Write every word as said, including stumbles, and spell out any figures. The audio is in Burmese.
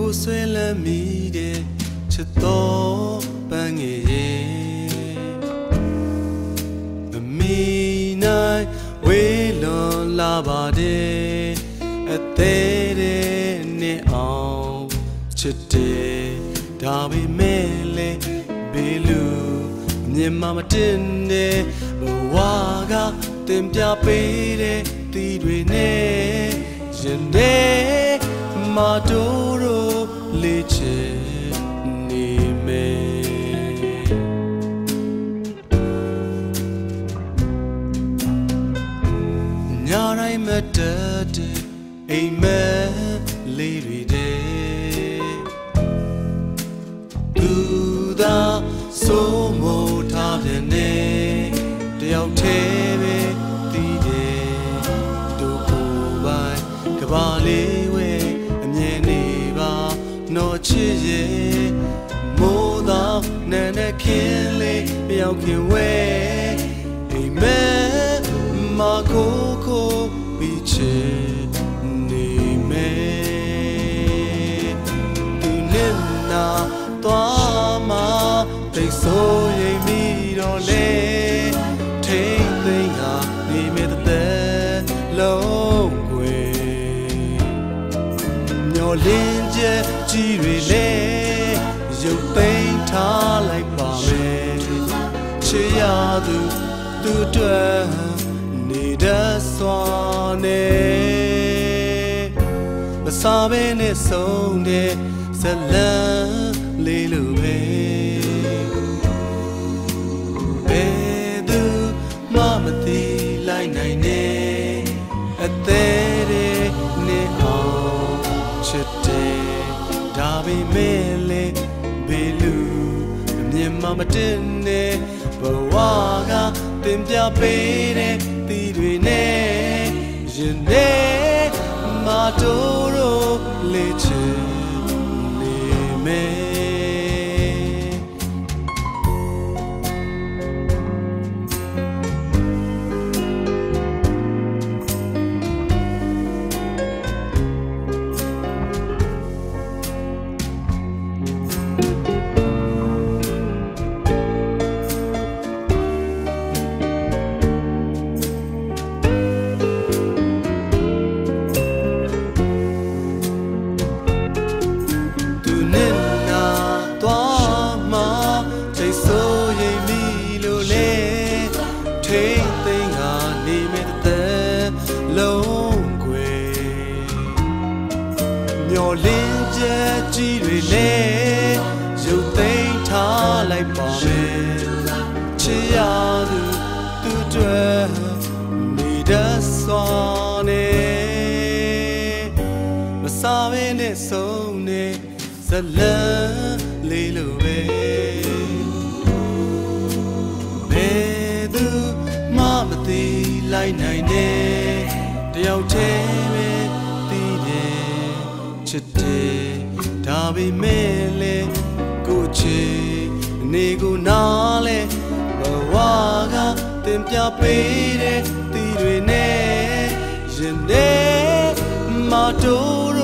ဆွဲလမ်းမိတဲ့ချစ်တော်ပန်းငယ်ရဲ့မမီနိုင်ဝေးလွန်လာပါတယ်အသေးတဲ့နဲ့အောင်ချစ်တယ်ဒါပေမဲ့လေဘေးလူမြင်မှမတင်တဲ့ဘဝကတင်ပြပေးတဲ့တီတွေနဲ့ရင်ထဲမှာတို့တို့လေးချင်နေမယ်ညတိုင်းမတတ်တဲ့အိမ်မက်လေးတွေတဲ့သူသာစိုးမိုးထားပြန်နေတယောက်တည်းပဲတည်တယ်တို့ကိုယ်ပိုင်ကဘာလေးဝဲအမြင်နေပါနော်ချစ်ရဲ့မိုးသာနဲ့နဲ့ခင်းလေးပြောင်းခင်ဝဲအိမ်မက်မကိုကိုပြီးချင်နေမယ်သူနဲ့နာသွားမှာတိတ်ဆိုးရိမ်မိတော့လေထိမ့်သိမ့်ဟာနေမဲ့တဲ့လုံးွယ်မျောလင်းချက်ကြီးတွေလေရုပ်သိမ်းထားလိုက်ပါမယ်ချစ်ရသူသူအတွက်နေတတ်စွာနဲ့မစားဘဲနဲ့ဆုံးတဲ့ဇလံလေးလိုပဲဘယ်သူမှမသိလိုက်နိုင်နဲ့အသေးတဲ့နဲ့အောင်ချစ်တယ်ဒါပေမဲ့လေဘေးလူမြင်မှမတင်နဲ့ဘဝကတင်ပြပေးတဲ့တီတွေနဲ့ရင်ထဲမှာတို့တို့လေးချင်နေမယ်ထိမ့်သိမ့်ဟာနေမဲ့တဲ့လုံးွယ်မျောလင်းချက်ကြီးတွေလေရုပ်သိမ်းထားလိုက်ပါမယ်ချစ်ရသူသူအတွက်နေတတ်စွာနဲ့မစားဘဲနဲ့ဆုံးနေဇလံလေးလိုပဲမသိလိုက်နိုင်တဲ့တယောက်တည်းပဲတည်တယ်ချစ်တယ်ဒါပေမဲ့လေကိုချစ်နေကိုနားလဲဘဝကတင်ပြပေးတဲ့တီတွေနဲ့ရင်ထဲမှာတို့